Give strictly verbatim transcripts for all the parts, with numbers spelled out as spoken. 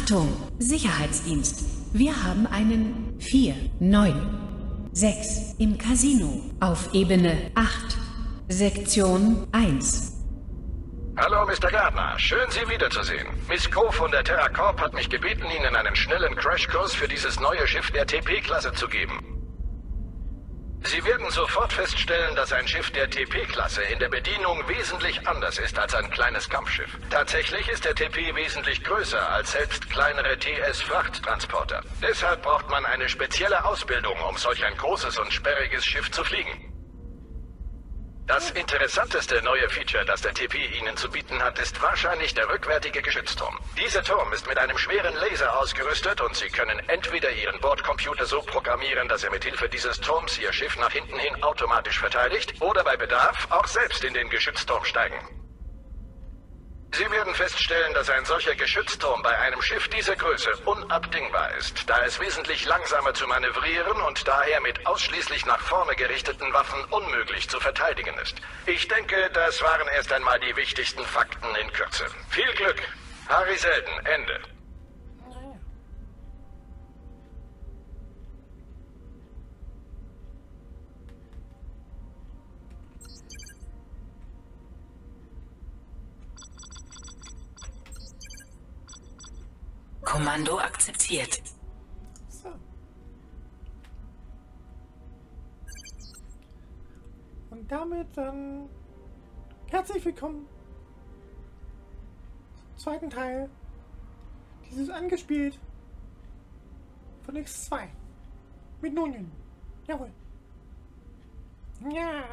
Achtung, Sicherheitsdienst. Wir haben einen vier neun sechs im Casino auf Ebene acht, Sektion eins. Hallo, Mister Gardner. Schön, Sie wiederzusehen. Miss Co. von der Terra Corp hat mich gebeten, Ihnen einen schnellen Crashkurs für dieses neue Schiff der T P-Klasse zu geben. Sie werden sofort feststellen, dass ein Schiff der T P-Klasse in der Bedienung wesentlich anders ist als ein kleines Kampfschiff. Tatsächlich ist der T P wesentlich größer als selbst kleinere T S-Frachttransporter. Deshalb braucht man eine spezielle Ausbildung, um solch ein großes und sperriges Schiff zu fliegen. Das interessanteste neue Feature, das der T P Ihnen zu bieten hat, ist wahrscheinlich der rückwärtige Geschützturm. Dieser Turm ist mit einem schweren Laser ausgerüstet und Sie können entweder Ihren Bordcomputer so programmieren, dass er mit Hilfe dieses Turms Ihr Schiff nach hinten hin automatisch verteidigt, oder bei Bedarf auch selbst in den Geschützturm steigen. Sie werden feststellen, dass ein solcher Geschützturm bei einem Schiff dieser Größe unabdingbar ist, da es wesentlich langsamer zu manövrieren und daher mit ausschließlich nach vorne gerichteten Waffen unmöglich zu verteidigen ist. Ich denke, das waren erst einmal die wichtigsten Fakten in Kürze. Viel Glück. Harry Selden, Ende. Kommando akzeptiert. So. Und damit dann herzlich willkommen zum zweiten Teil dieses angespielt von X zwei mit Nunien. Jawohl. Ja.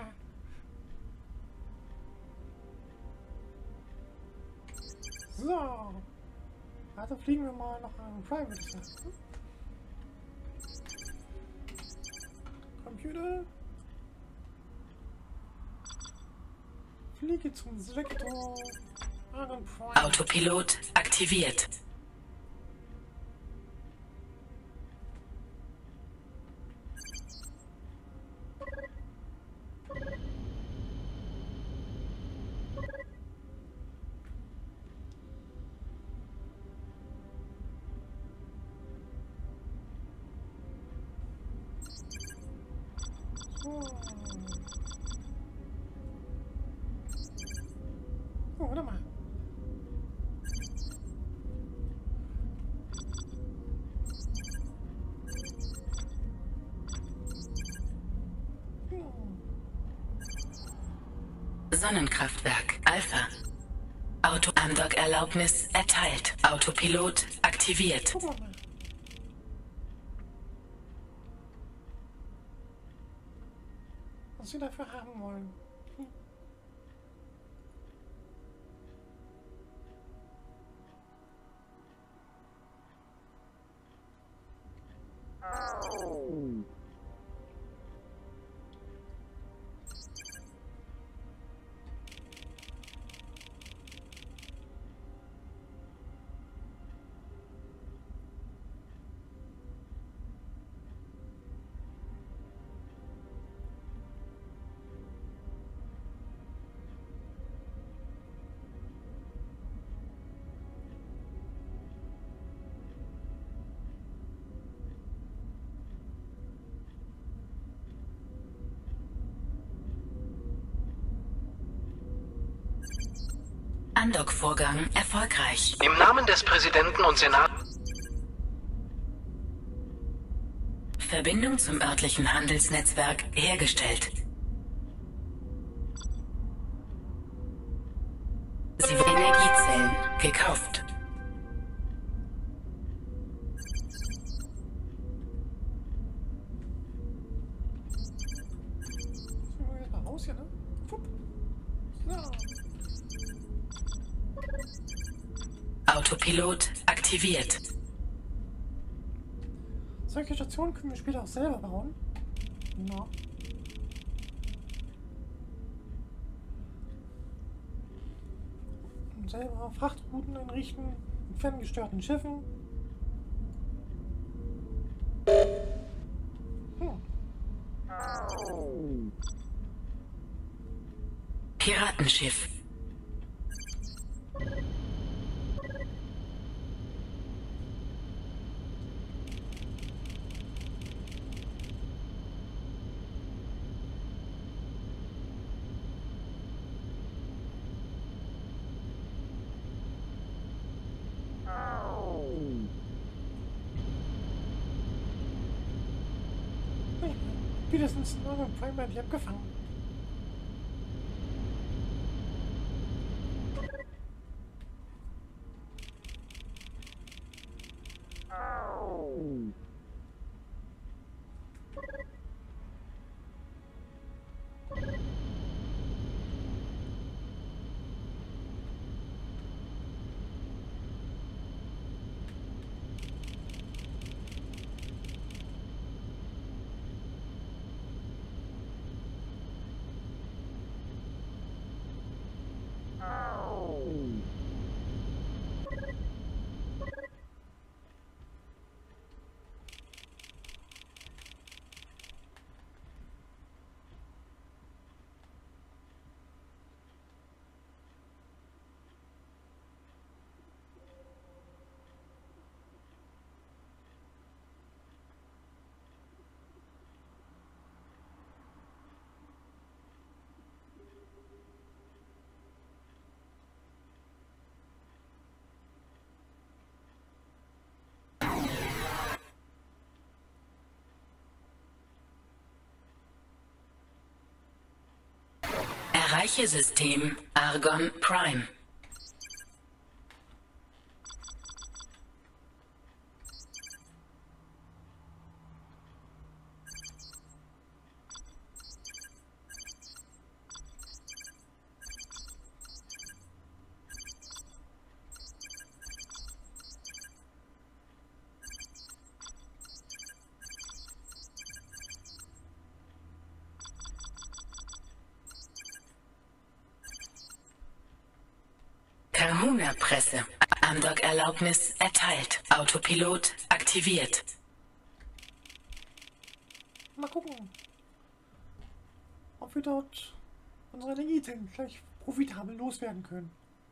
So. Also fliegen wir mal noch an Private. Computer. Fliege zum Sektor. Autopilot aktiviert. Oh, warte mal. Sonnenkraftwerk Alpha. Auto-Andock-Erlaubnis erteilt. Autopilot aktiviert. Gucken wir mal. Was sie dafür haben wollen. Hm. Andock-Vorgang erfolgreich. Im Namen des Präsidenten und Senats... Verbindung zum örtlichen Handelsnetzwerk hergestellt. Sie werden Energiezellen gekauft. So, jetzt mal raus hier, ne? Fupp. So. Autopilot aktiviert. Solche Stationen können wir später auch selber bauen. Ja. Und selber Frachtrouten einrichten mit ferngesteuerten Schiffen. Hm. Piratenschiff. Spätestens neun Prime werden die abgefangen. Erreiche System Argon Prime. Kahuna-Presse. Andock-Erlaubnis erteilt. Autopilot aktiviert. Mal gucken, ob wir dort unsere Energiezellen gleich profitabel loswerden können.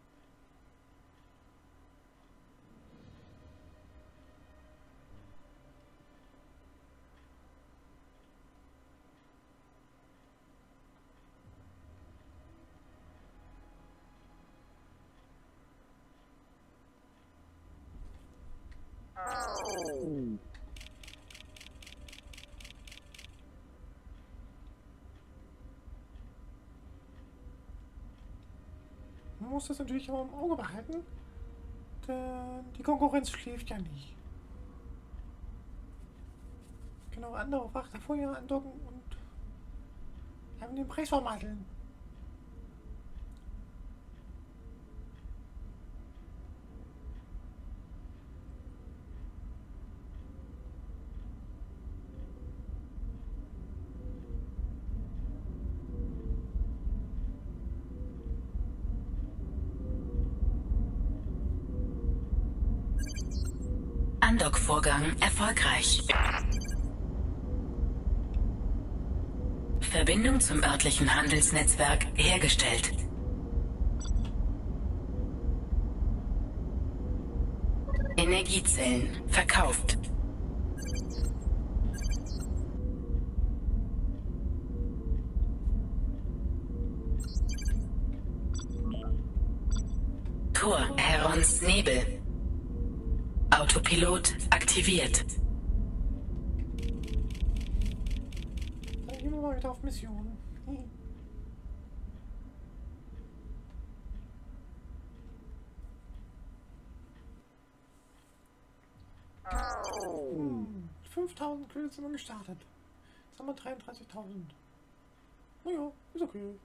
Man muss das natürlich aber im Auge behalten, denn die Konkurrenz schläft ja nicht. Genau, andere Frachter vorher andocken und haben den Preis vermasseln. Andock-Vorgang erfolgreich. Verbindung zum örtlichen Handelsnetzwerk hergestellt. Energiezellen verkauft. Tor Herons Nebel. Autopilot aktiviert. Dann gehen wir mal wieder auf Mission. Hm. Hm. fünftausend Credits sind wir gestartet. Jetzt haben wir dreiunddreißigtausend. Naja, ist okay.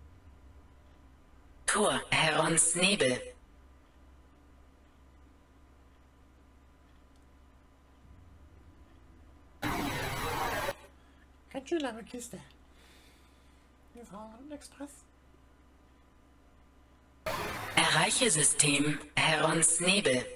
Tor Herons Nebel. Ganz schön lange Kiste. Wir fahren Express. Erreiche System Herons Nebel.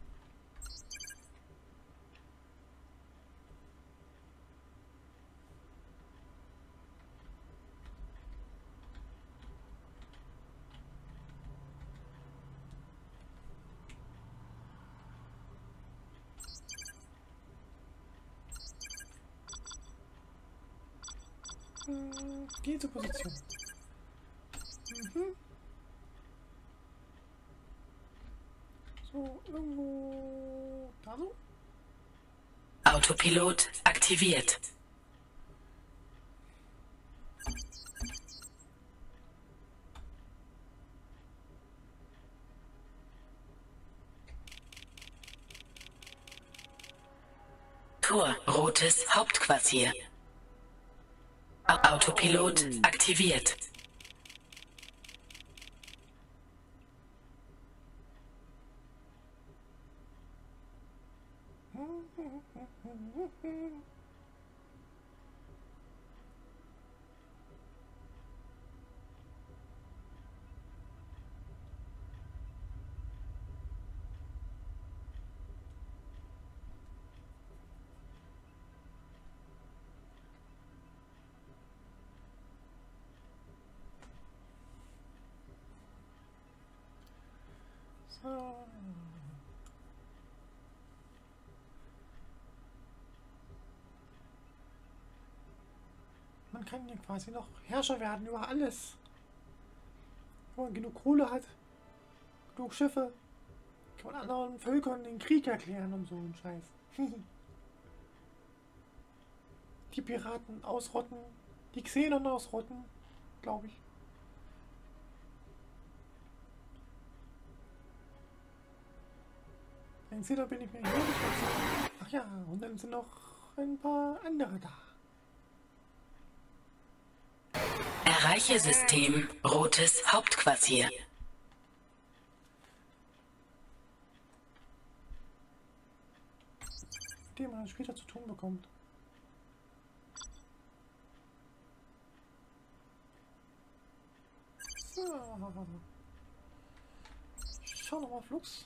Hm, geh zur Position. Mhm. So, irgendwo da so? Autopilot aktiviert. Tor Rotes Hauptquartier. Autopilot aktiviert. So. Man kann hier quasi noch Herrscher werden über alles. Wenn man genug Kohle hat, genug Schiffe, kann man anderen Völkern den Krieg erklären und so ein Scheiß. Die Piraten ausrotten, die Xenon ausrotten, glaube ich. Den Xenon bin ich mir hier nicht ganz sicher. Ach ja, und dann sind noch ein paar andere da. Erreiche System Rotes Hauptquartier. Mit dem man später zu tun bekommt. So. Schau nochmal auf Flux.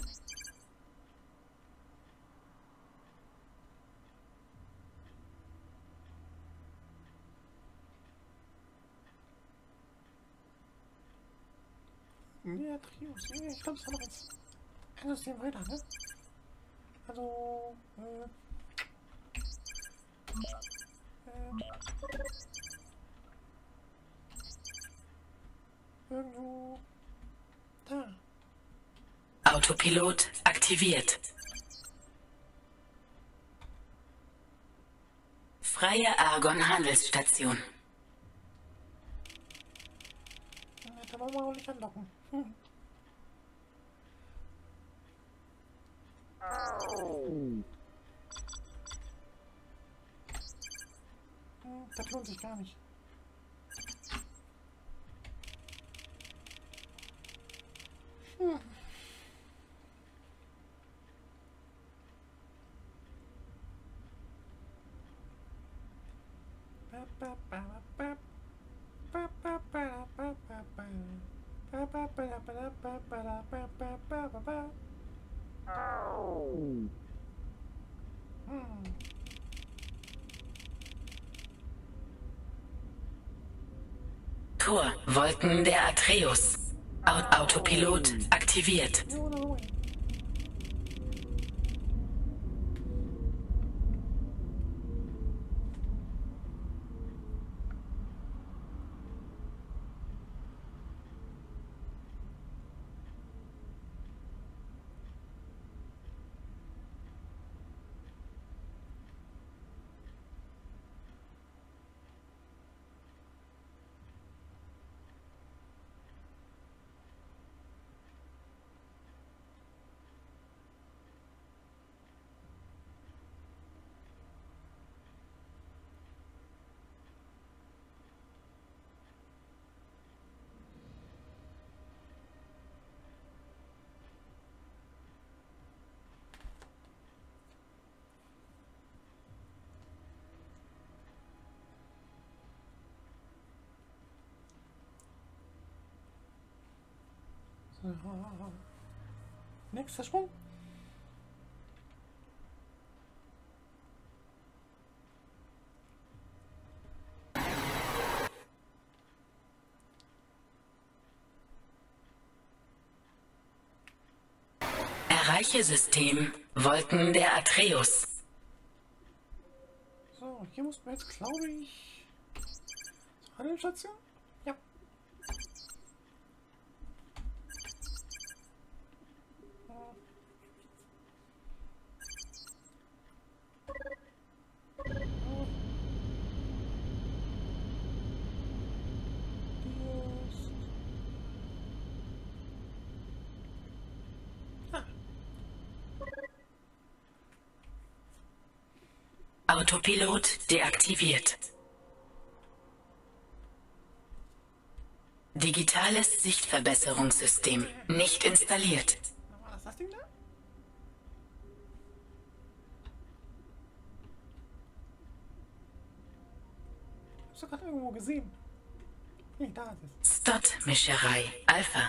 Ja, Trios. Ich glaube, es war noch jetzt ein System weiter, ne? Also, äh, äh, irgendwo da. Autopilot aktiviert. Freie Argon-Handelsstation. Da wollen wir auch nicht anlocken. Hm. Hm, das lohnt sich gar nicht. Hm. Ba, ba, ba, ba. Ba, ba, ba, ba, ba, ba. Ba, ba, ba, ba, ba, ba, ba, ba, ba, ba, ba. Hm. Tor Wolken der Atreus. Au- Autopilot aktiviert. Jo, na, ruhig. Nächster Sprung. Erreiche System Wolken der Atreus. So, hier muss man jetzt, glaube ich, zur Handelsstation? Ja. Autopilot deaktiviert. Digitales Sichtverbesserungssystem nicht installiert. War das das Ding da? Hast du gerade irgendwo gesehen? Nee, da ist es. Stott-Mischerei Alpha.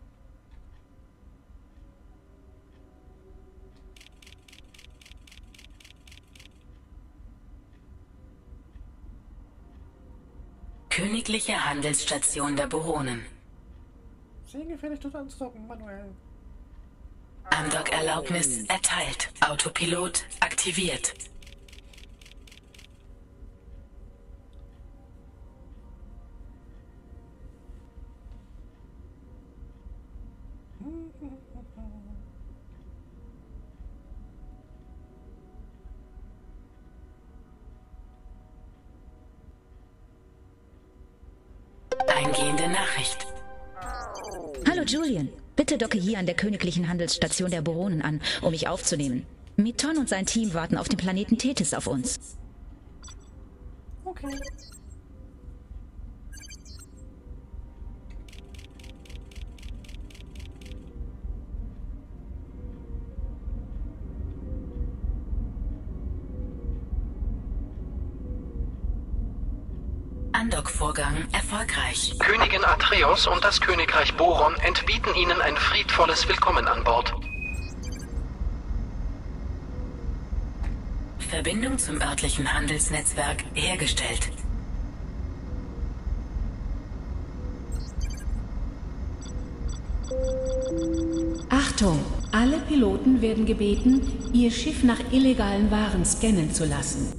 Königliche Handelsstation der Boronen. Sehr gefährlich dort anzudocken, manuell. Andockerlaubnis erteilt. Autopilot aktiviert. Eingehende Nachricht. Hallo Julian, bitte docke hier an der Königlichen Handelsstation der Boronen an, um mich aufzunehmen. Miton und sein Team warten auf dem Planeten Tethys auf uns. Okay. Andock-Vorgang erfolgreich. Königin Atreus und das Königreich Boron entbieten Ihnen ein friedvolles Willkommen an Bord. Verbindung zum örtlichen Handelsnetzwerk hergestellt. Achtung! Alle Piloten werden gebeten, ihr Schiff nach illegalen Waren scannen zu lassen.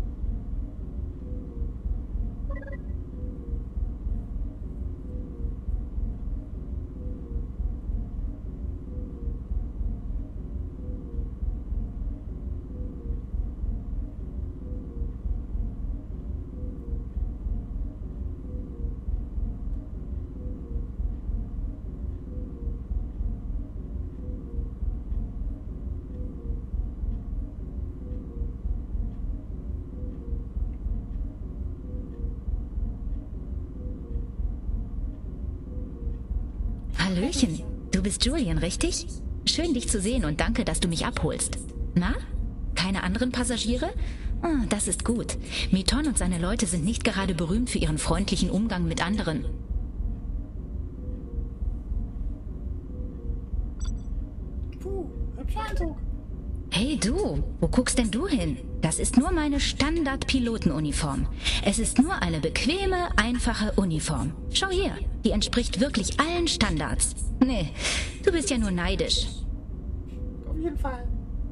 Hallöchen, du bist Julian, richtig? Schön, dich zu sehen und danke, dass du mich abholst. Na? Keine anderen Passagiere? Ah, das ist gut. Miton und seine Leute sind nicht gerade berühmt für ihren freundlichen Umgang mit anderen. Puh, hübscher Eindruck. Hey du, wo guckst denn du hin? Das ist nur meine Standard-Pilotenuniform. Es ist nur eine bequeme, einfache Uniform. Schau hier, die entspricht wirklich allen Standards. Nee, du bist ja nur neidisch. Auf jeden Fall.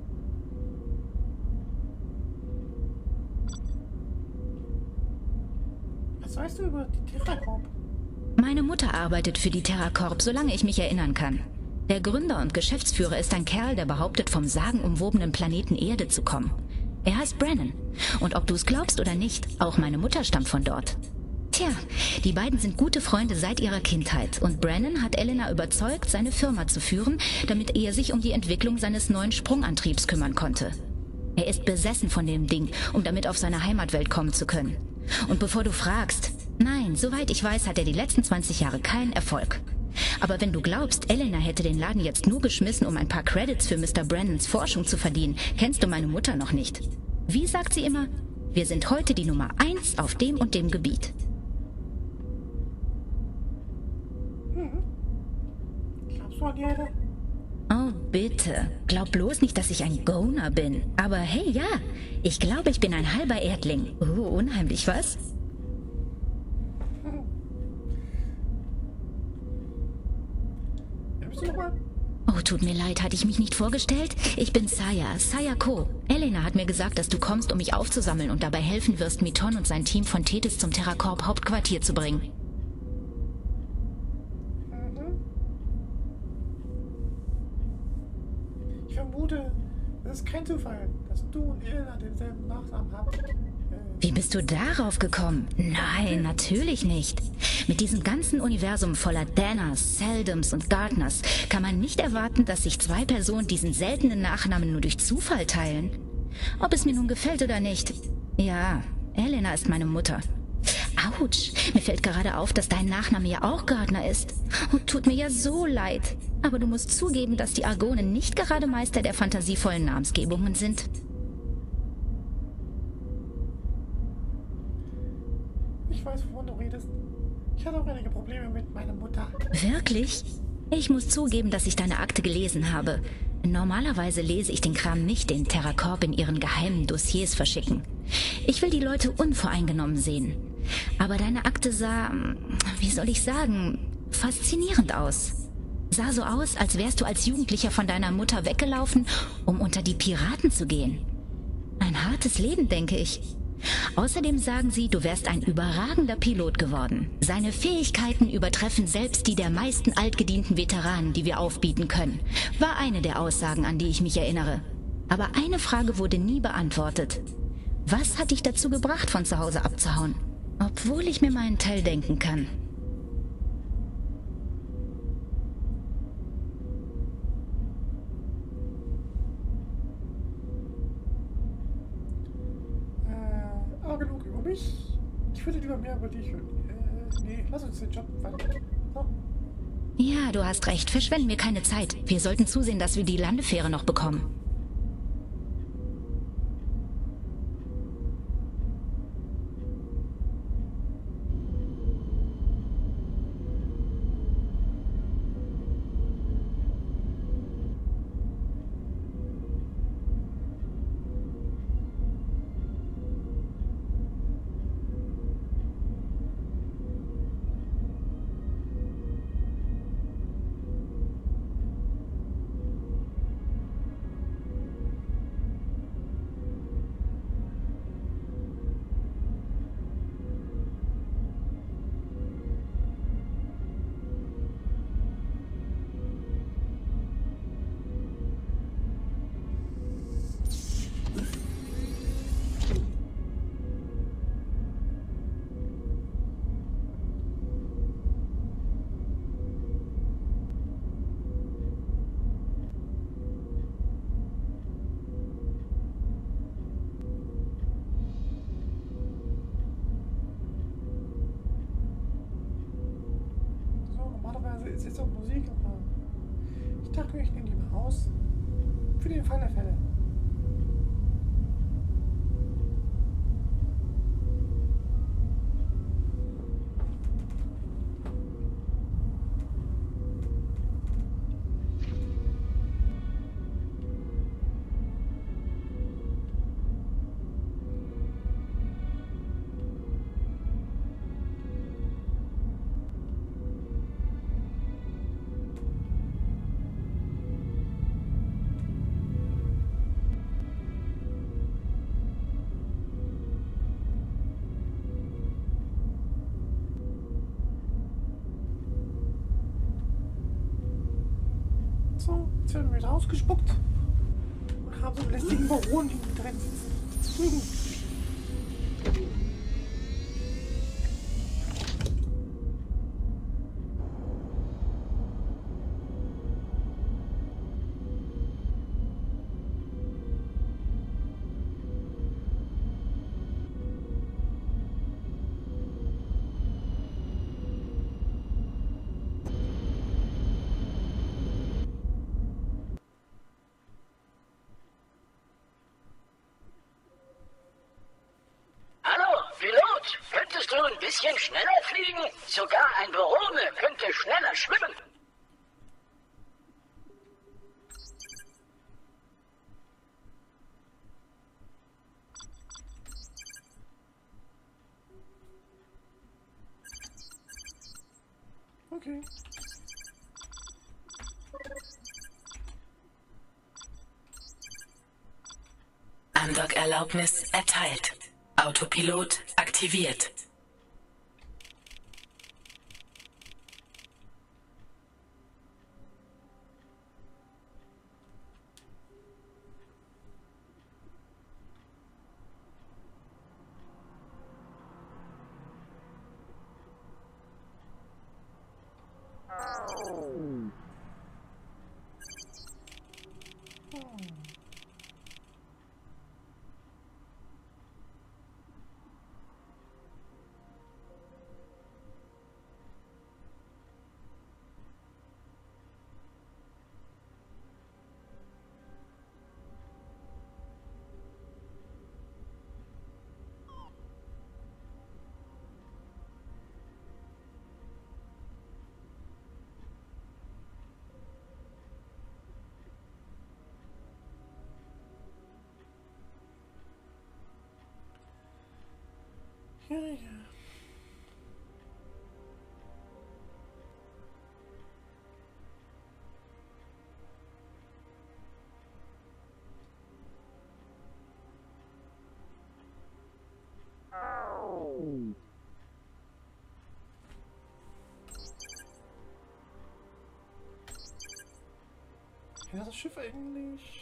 Was weißt du über die TerraCorp? Meine Mutter arbeitet für die TerraCorp, solange ich mich erinnern kann. Der Gründer und Geschäftsführer ist ein Kerl, der behauptet, vom sagenumwobenen Planeten Erde zu kommen. Er heißt Brennan. Und ob du es glaubst oder nicht, auch meine Mutter stammt von dort. Tja, die beiden sind gute Freunde seit ihrer Kindheit und Brennan hat Elena überzeugt, seine Firma zu führen, damit er sich um die Entwicklung seines neuen Sprungantriebs kümmern konnte. Er ist besessen von dem Ding, um damit auf seine Heimatwelt kommen zu können. Und bevor du fragst, nein, soweit ich weiß, hat er die letzten zwanzig Jahre keinen Erfolg. Aber wenn du glaubst, Elena hätte den Laden jetzt nur geschmissen, um ein paar Credits für Mister Brennans Forschung zu verdienen, kennst du meine Mutter noch nicht. Wie sagt sie immer? Wir sind heute die Nummer eins auf dem und dem Gebiet. Hm. Glaubst Glaubst du an die Erde? Oh, bitte. Glaub bloß nicht, dass ich ein Goner bin. Aber hey, ja. Ich glaube, ich bin ein halber Erdling. Oh, unheimlich, was? Wer bist du nochmal? Oh, tut mir leid, hatte ich mich nicht vorgestellt? Ich bin Saya, Saya Ko. Elena hat mir gesagt, dass du kommst, um mich aufzusammeln und dabei helfen wirst, Miton und sein Team von Tethys zum TerraCorp Hauptquartier zu bringen. Mhm. Ich vermute, es ist kein Zufall, dass du und Elena denselben Nachnamen habt. Äh, Wie bist du darauf gekommen? Nein, natürlich nicht. Mit diesem ganzen Universum voller Danners, Seldums und Gardners kann man nicht erwarten, dass sich zwei Personen diesen seltenen Nachnamen nur durch Zufall teilen. Ob es mir nun gefällt oder nicht. Ja, Elena ist meine Mutter. Autsch, mir fällt gerade auf, dass dein Nachname ja auch Gardner ist. Und tut mir ja so leid. Aber du musst zugeben, dass die Argonen nicht gerade Meister der fantasievollen Namensgebungen sind. Ich weiß, wovon du redest. Ich hatte auch einige Probleme mit meiner Mutter. Wirklich? Ich muss zugeben, dass ich deine Akte gelesen habe. Normalerweise lese ich den Kram nicht, den TerraCorp in ihren geheimen Dossiers verschicken. Ich will die Leute unvoreingenommen sehen. Aber deine Akte sah, wie soll ich sagen, faszinierend aus. Sah so aus, als wärst du als Jugendlicher von deiner Mutter weggelaufen, um unter die Piraten zu gehen. Ein hartes Leben, denke ich. Außerdem sagen sie, du wärst ein überragender Pilot geworden. Seine Fähigkeiten übertreffen selbst die der meisten altgedienten Veteranen, die wir aufbieten können, war eine der Aussagen, an die ich mich erinnere. Aber eine Frage wurde nie beantwortet. Was hat dich dazu gebracht, von zu Hause abzuhauen? Obwohl ich mir meinen Teil denken kann. Genug über mich. Ich würde lieber mehr über dich hören. Äh, nee, lass uns den Job weiter. So. Ja, du hast recht. Verschwenden wir keine Zeit. Wir sollten zusehen, dass wir die Landefähre noch bekommen. Ist jetzt auch Musik, aber ich dachte mir, ich nehme die mal raus. Für den Fall der Fälle. So, jetzt werden wir wieder ausgespuckt und haben so einen lästigen Baron hinten drin sitzen. Könntest du ein bisschen schneller fliegen? Sogar ein Barone könnte schneller schwimmen. Okay. Andock-Erlaubnis erteilt. Autopilot aktiviert. Ja, ja. Ja, das Schiff eigentlich.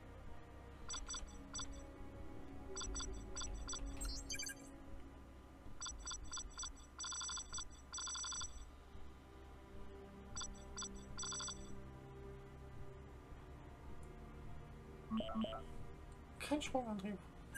Kein Sprungantrieb.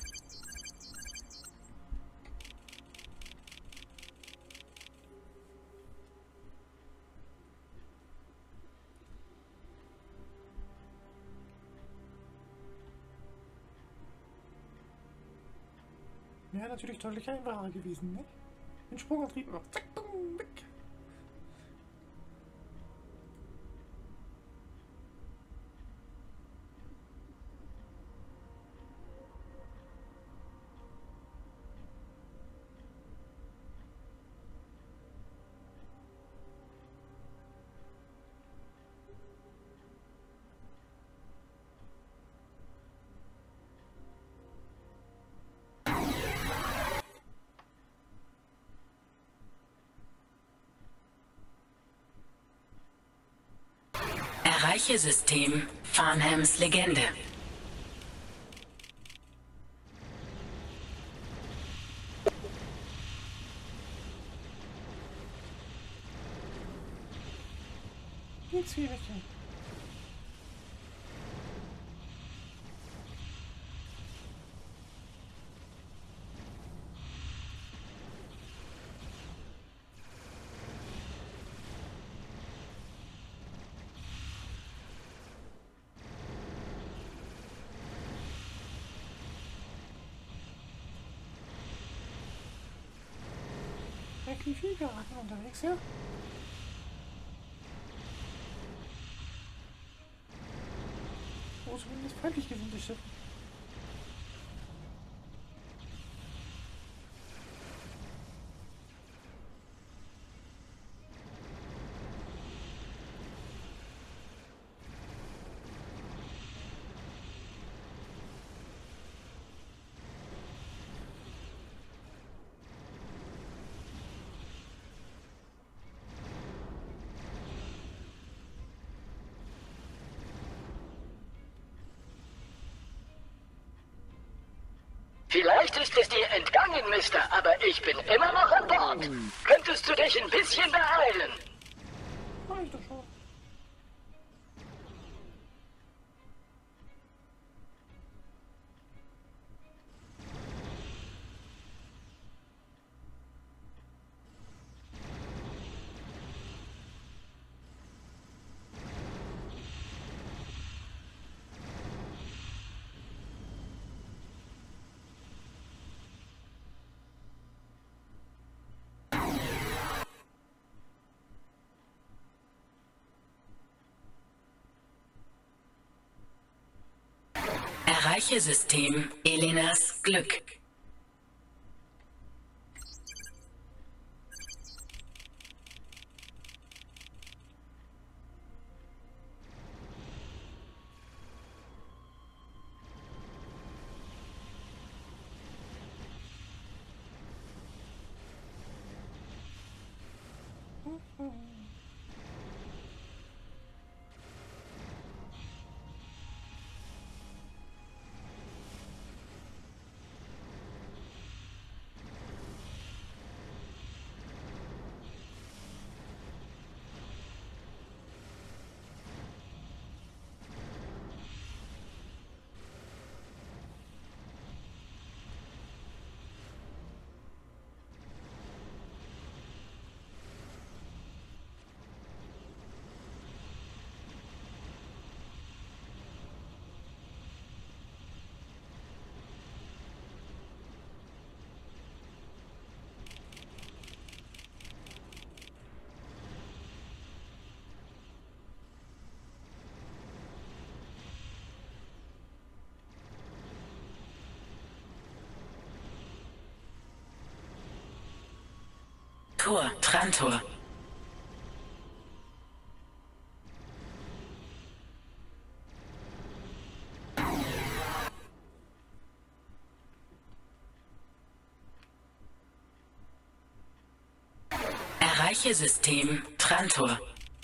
Wäre natürlich deutlich einfacher gewesen, ne? Ein Sprungantrieb, aber zack, bumm, weg. Erreiche System Farnhams Legende. Die Zwiebelchen. Wirklich viel geraten unterwegs, ja? Oh, zumindest feindlich gesinnte Schiffe. Vielleicht ist es dir entgangen, Mister, aber ich bin immer noch an Bord. Könntest du dich ein bisschen beeilen? Mach ich doch schon. Erreiche System Elenas Glück. Tor, Trantor. Erreiche System Trantor.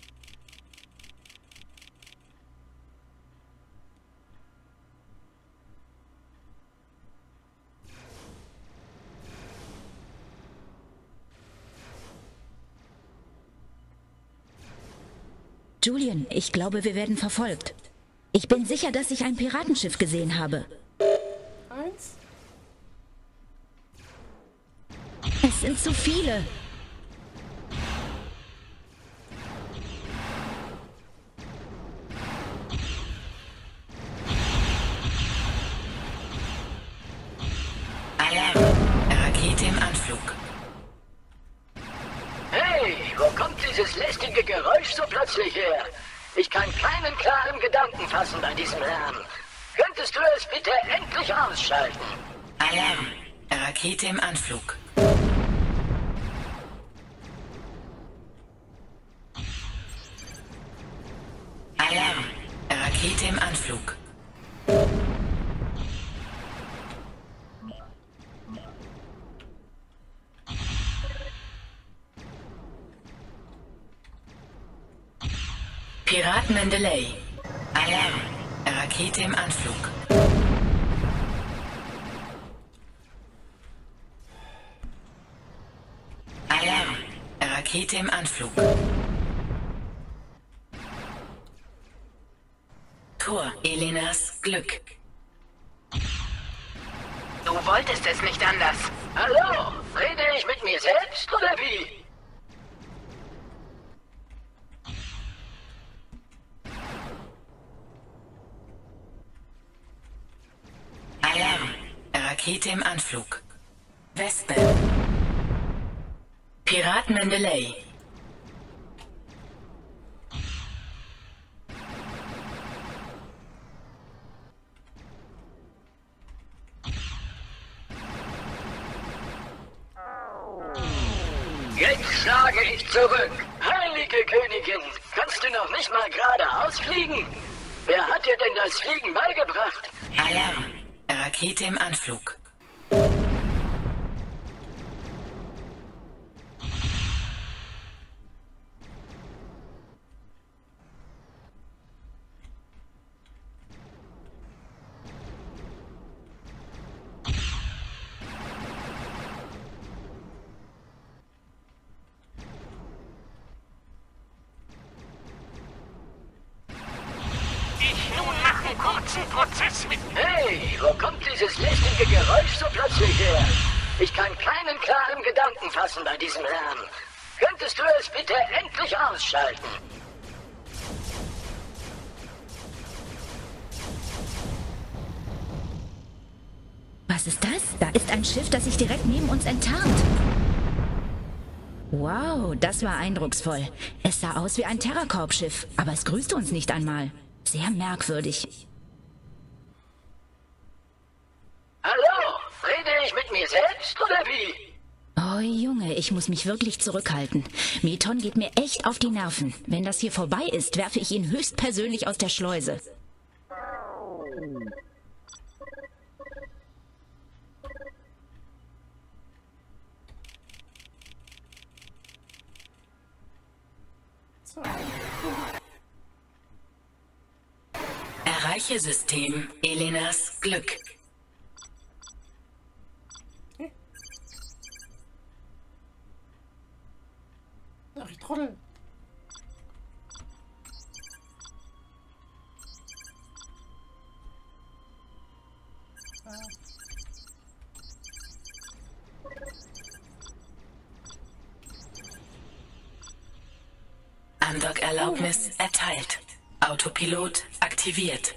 Julian, ich glaube, wir werden verfolgt. Ich bin sicher, dass ich ein Piratenschiff gesehen habe. Eins? Es sind zu viele. Alarm. Rakete im Anflug. Hey, wo kommt dieses lästige Geräusch so plötzlich her? Ich kann keinen klaren Gedanken fassen bei diesem Lärm. Könntest du es bitte endlich ausschalten? Alarm. Rakete im Anflug. Alarm. Rakete im Anflug. Piraten in Delay. Alarm. Rakete im Anflug. Alarm. Rakete im Anflug. Tor, Elenas Glück. Du wolltest es nicht anders. Hallo? Rede ich mit mir selbst oder wie? Alarm. Rakete im Anflug. Wespe. Piraten in Delay. Jetzt schlage ich zurück. Heilige Königin, kannst du noch nicht mal geradeaus fliegen? Wer hat dir denn das Fliegen beigebracht? Alarm. Rakete im Anflug. Kurzen Prozess mit... Hey, wo kommt dieses lästige Geräusch so plötzlich her? Ich kann keinen klaren Gedanken fassen bei diesem Lärm. Könntest du es bitte endlich ausschalten? Was ist das? Da ist ein Schiff, das sich direkt neben uns enttarnt. Wow, das war eindrucksvoll. Es sah aus wie ein Terracorp-Schiff, aber es grüßte uns nicht einmal. Sehr merkwürdig. Hallo? Rede ich mit mir selbst oder wie? Oh Junge, ich muss mich wirklich zurückhalten. Meton geht mir echt auf die Nerven. Wenn das hier vorbei ist, werfe ich ihn höchstpersönlich aus der Schleuse. So. Erreiche System Elenas Glück. Hey. Ach, ich Trottel. Ah. Andock-Erlaubnis erteilt. Autopilot aktiviert.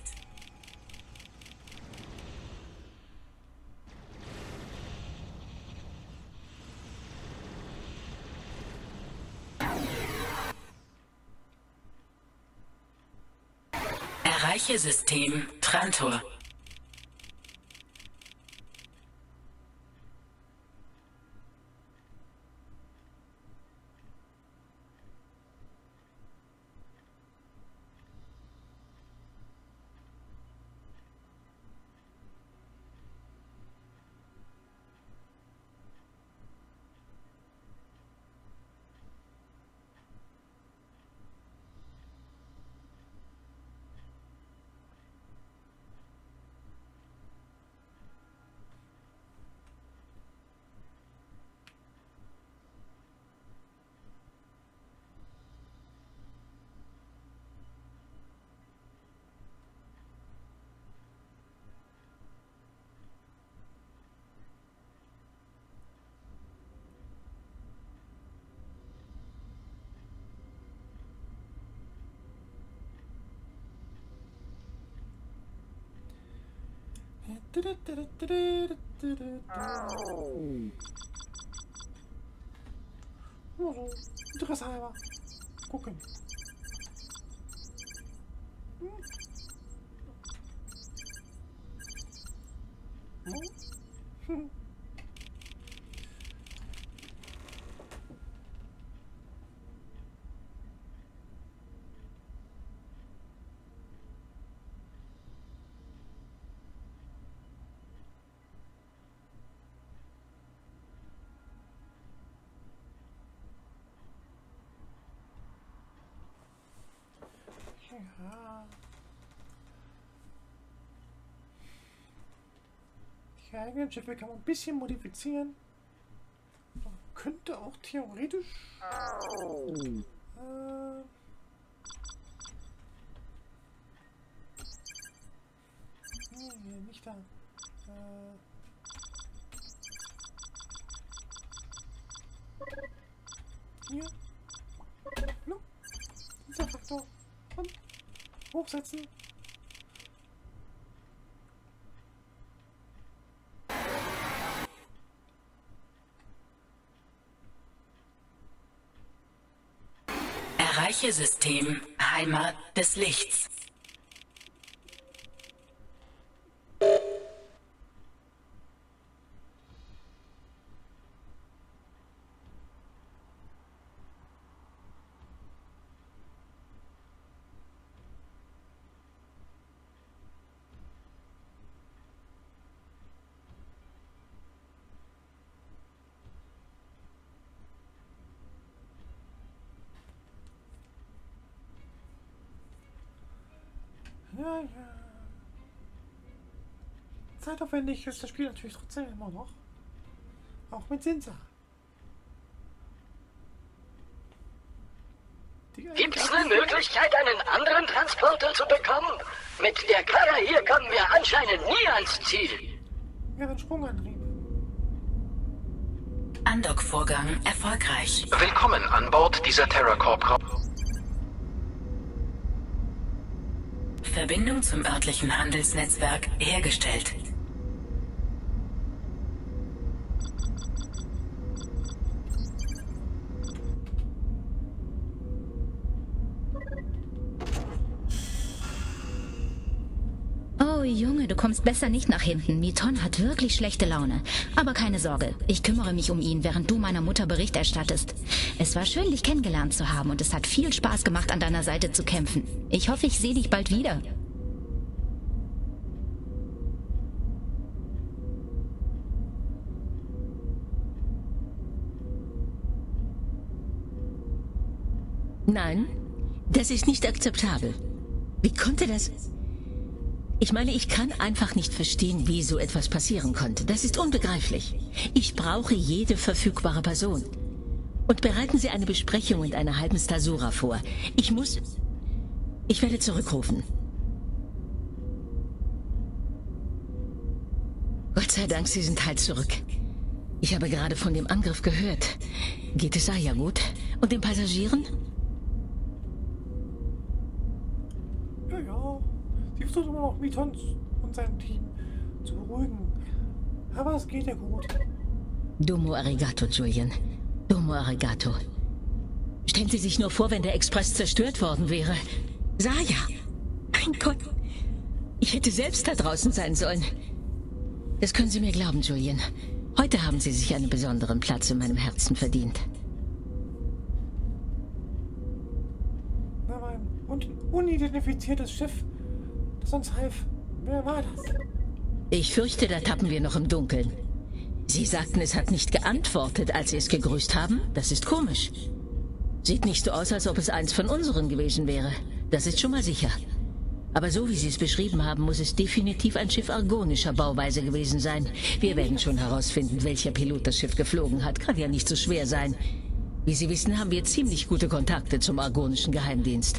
Erreiche System Trantor. Nur so Interesse halber. Gucken. Hm. Hm. Ja. Die eigenen Schiffe kann man ein bisschen modifizieren. Könnte auch theoretisch. Äh, nee, nee, nicht da. Äh, hier. No. Dieser Faktor. Und hochsetzen. Erreiche System Heimat des Lichts. Ja, ja. Zeitaufwendig ist das Spiel natürlich trotzdem immer noch. Auch mit Sinsa. Gibt es eine Möglichkeit, einen anderen Transporter zu bekommen? Mit der Karre hier kommen wir anscheinend nie ans Ziel. Ja, ein Sprungantrieb. Andock-Vorgang erfolgreich. Willkommen an Bord dieser TerraCorp. Verbindung zum örtlichen Handelsnetzwerk hergestellt. Oh Junge, du kommst besser nicht nach hinten. Miton hat wirklich schlechte Laune. Aber keine Sorge, ich kümmere mich um ihn, während du meiner Mutter Bericht erstattest. Es war schön, dich kennengelernt zu haben und es hat viel Spaß gemacht, an deiner Seite zu kämpfen. Ich hoffe, ich sehe dich bald wieder. Nein, Das ist nicht akzeptabel. Wie konnte das... Ich meine, ich kann einfach nicht verstehen, wie so etwas passieren konnte. Das ist unbegreiflich. Ich brauche jede verfügbare Person. Und bereiten Sie eine Besprechung in einer halben Stasura vor. Ich muss... Ich werde zurückrufen. Gott sei Dank, Sie sind halt zurück. Ich habe gerade von dem Angriff gehört. Geht es Aya gut? Und den Passagieren? Ja, ja. Sie versucht immer noch Mitons und sein Team zu beruhigen. Aber es geht ja gut. Domo arigato, Julian. Domo arigato. Stellen Sie sich nur vor, wenn der Express zerstört worden wäre. Saya! Mein Gott! Ich hätte selbst da draußen sein sollen. Das können Sie mir glauben, Julian. Heute haben Sie sich einen besonderen Platz in meinem Herzen verdient. Na mein, und unidentifiziertes Schiff, das uns half. Wer war das? Ich fürchte, da tappen wir noch im Dunkeln. Sie sagten, es hat nicht geantwortet, als Sie es gegrüßt haben. Das ist komisch. Sieht nicht so aus, als ob es eins von unseren gewesen wäre. Das ist schon mal sicher. Aber so wie Sie es beschrieben haben, muss es definitiv ein Schiff argonischer Bauweise gewesen sein. Wir werden schon herausfinden, welcher Pilot das Schiff geflogen hat. Kann ja nicht so schwer sein. Wie Sie wissen, haben wir ziemlich gute Kontakte zum argonischen Geheimdienst.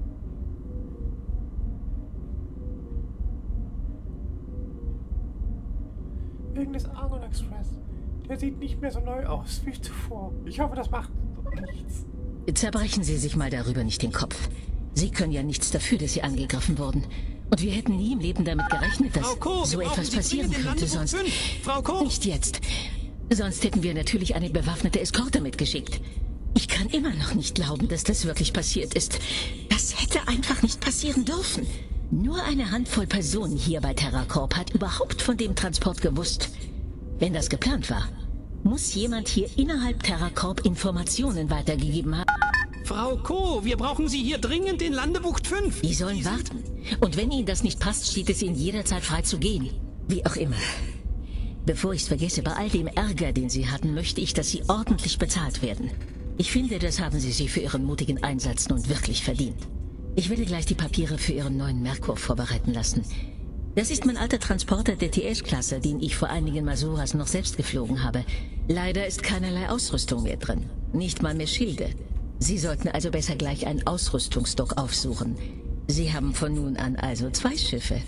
Wegen des Argon Express. Der sieht nicht mehr so neu aus wie zuvor. Ich hoffe, das macht nichts. Zerbrechen Sie sich mal darüber nicht den Kopf. Sie können ja nichts dafür, dass Sie angegriffen wurden. Und wir hätten nie im Leben damit gerechnet, dass Frau Ko, so etwas passieren könnte. Sonst... Frau Ko! Nicht jetzt. Sonst hätten wir natürlich eine bewaffnete Eskorte mitgeschickt. Ich kann immer noch nicht glauben, dass das wirklich passiert ist. Das hätte einfach nicht passieren dürfen. Nur eine Handvoll Personen hier bei TerraCorp hat überhaupt von dem Transport gewusst. Wenn das geplant war, muss jemand hier innerhalb TerraCorp Informationen weitergegeben haben. Frau Ko, wir brauchen Sie hier dringend in Landebucht fünf. Die sollen warten. Und wenn Ihnen das nicht passt, steht es Ihnen jederzeit frei zu gehen. Wie auch immer. Bevor ich es vergesse, bei all dem Ärger, den Sie hatten, möchte ich, dass Sie ordentlich bezahlt werden. Ich finde, das haben Sie sich für Ihren mutigen Einsatz nun wirklich verdient. Ich werde gleich die Papiere für Ihren neuen Merkur vorbereiten lassen. Das ist mein alter Transporter der T S-Klasse, den ich vor einigen Masuras noch selbst geflogen habe. Leider ist keinerlei Ausrüstung mehr drin. Nicht mal mehr Schilde. Sie sollten also besser gleich einen Ausrüstungsdock aufsuchen. Sie haben von nun an also zwei Schiffe.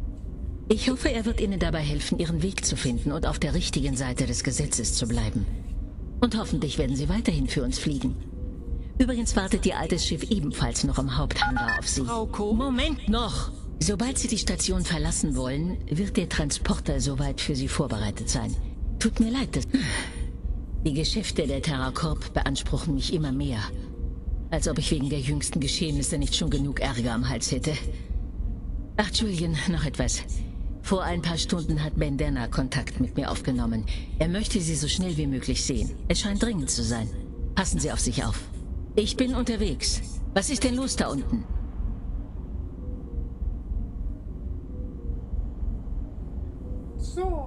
Ich hoffe, er wird Ihnen dabei helfen, Ihren Weg zu finden und auf der richtigen Seite des Gesetzes zu bleiben. Und hoffentlich werden Sie weiterhin für uns fliegen. Übrigens wartet Ihr altes Schiff ebenfalls noch am Haupthangar auf Sie. Frau Ko? Moment noch! Sobald Sie die Station verlassen wollen, wird der Transporter soweit für Sie vorbereitet sein. Tut mir leid, dass... Die Geschäfte der TerraCorp beanspruchen mich immer mehr. Als ob ich wegen der jüngsten Geschehnisse nicht schon genug Ärger am Hals hätte. Ach, Julian, noch etwas. Vor ein paar Stunden hat Bandana Kontakt mit mir aufgenommen. Er möchte Sie so schnell wie möglich sehen. Es scheint dringend zu sein. Passen Sie auf sich auf. Ich bin unterwegs. Was ist denn los da unten? So.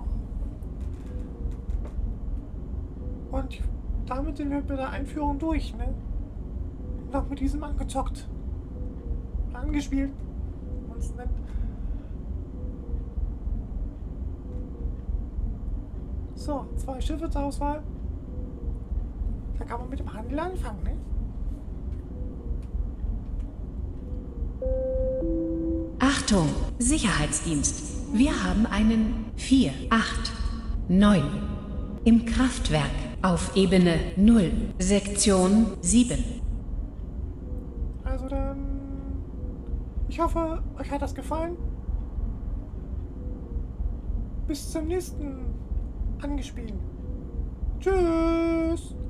Und damit sind wir mit der Einführung durch, ne? Noch mit diesem angezockt. Angespielt. wie man es nennt. So, zwei Schiffe zur Auswahl. Da kann man mit dem Handel anfangen, ne? Achtung, Sicherheitsdienst. Wir haben einen vier acht neun im Kraftwerk auf Ebene null, Sektion sieben. Also dann... Ich hoffe, euch hat das gefallen. Bis zum nächsten Angespielt. Tschüss!